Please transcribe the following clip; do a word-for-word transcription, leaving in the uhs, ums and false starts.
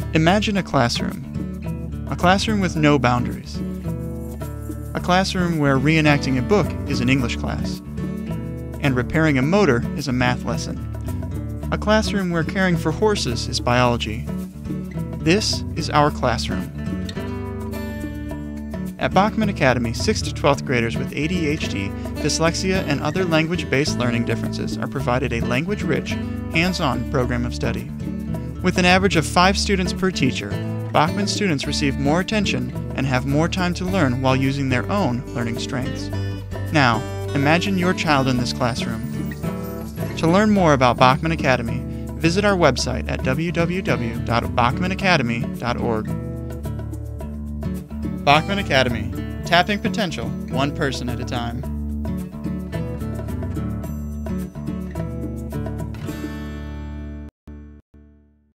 Imagine a classroom. A classroom with no boundaries. A classroom where reenacting a book is an English class, and repairing a motor is a math lesson. A classroom where caring for horses is biology. This is our classroom. At Bachman Academy, sixth to twelfth graders with A D H D, dyslexia, and other language-based learning differences are provided a language-rich, hands-on program of study. With an average of five students per teacher, Bachman students receive more attention and have more time to learn while using their own learning strengths. Now, imagine your child in this classroom. To learn more about Bachman Academy, visit our website at w w w dot bachman academy dot org. Bachman Academy, tapping potential one person at a time.